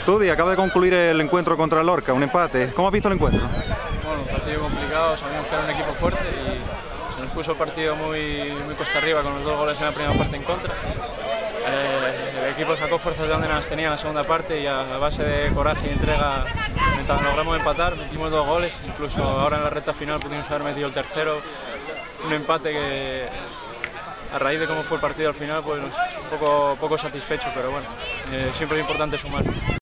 Tudi, acaba de concluir el encuentro contra el Lorca, un empate. ¿Cómo has visto el encuentro? Bueno, un partido complicado, sabíamos que era un equipo fuerte y se nos puso el partido muy cuesta arriba con los 2 goles en la primera parte en contra. El equipo sacó fuerzas de donde no las tenía en la segunda parte y a base de coraje y entrega logramos empatar, metimos 2 goles, incluso ahora en la recta final pudimos haber metido el tercero, un empate que a raíz de cómo fue el partido al final pues un poco satisfecho, pero bueno, siempre es importante sumar.